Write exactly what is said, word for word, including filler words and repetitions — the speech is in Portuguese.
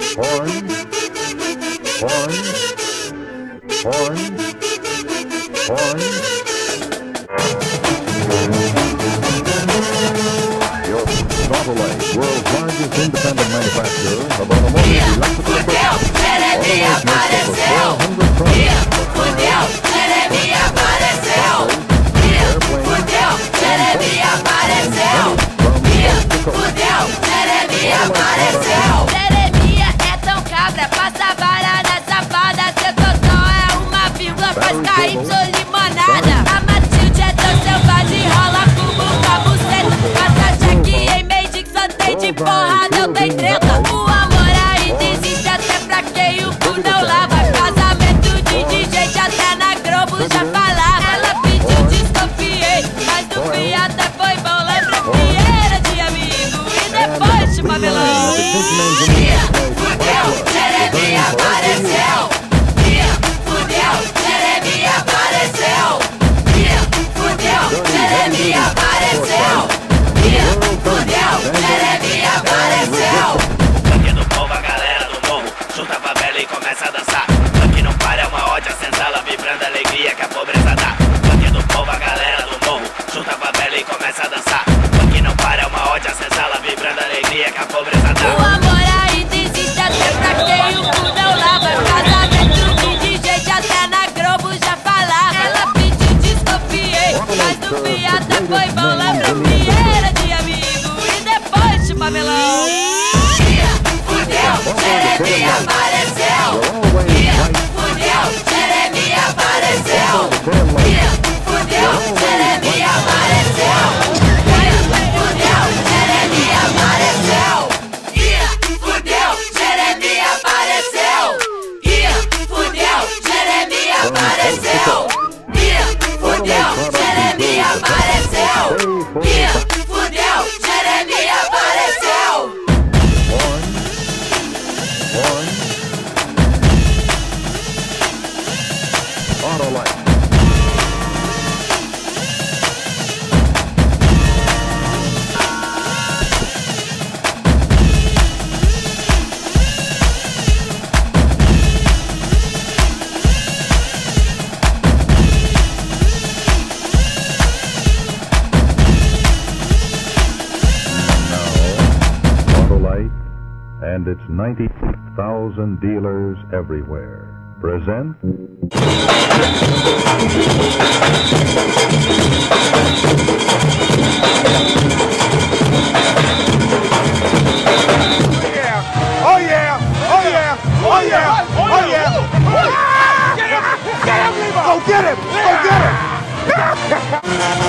horn, horn, horn, horn. Your Autolite, world's largest independent manufacturer of automotive electrical equipment. Geremia apareceu! Fudeu! Geremia apareceu! Fudeu! Geremia apareceu! Fudeu! Geremia apareceu! Geremia é tão cabra, passa vara na safada. Seu totó é uma vírgula, faz K Y limonada. A Matilde é tão selvagem, rola cubo com a buceta. Passa cheque em Magic, só tem de porrada, eu tenho treta. O amor ainda existe até pra quem o cu não lava. Casamento de D J até na Globo já falava. Ela pediu, desconfiei, mas no fim até foi bom. Lembra que era de amigo e depois de papelão. Fudeu, Geremia apareceu. Fudeu, Geremia apareceu. Fudeu, Geremia apareceu. Fudeu, Geremia apareceu. Aqui no povo, a galera do morro junta a favela e começa a dançar. Aqui não para, é uma ódio, a senzala vibrando a alegria que a pobreza dá. Aqui no povo, a galera do morro junta a favela e começa a dançar. Aqui não para, é uma ódio, a senzala vibrando a alegria que a pobreza dá. O amor ainda existe até pra quem o cu não lava. Casamento de D J até na Globo já falava. Ela pediu, desconfiei, mas no fim até foi bom. Lembra que era de amigo e depois de papelão. Fudeu, Geremia apareceu. Fudeu, Geremia apareceu. Fudeu, Geremia apareceu. Fudeu, Geremia apareceu. Fudeu, Geremia apareceu. Fudeu, Geremia apareceu. Fudeu, Geremia apareceu. Fudeu, Geremia apareceu. Horn, Autolite. Autolite and its ninety thousand dealers everywhere present. Oh yeah! Oh yeah! Oh yeah! Oh yeah! Get him! Get him! Go get him! Go get him!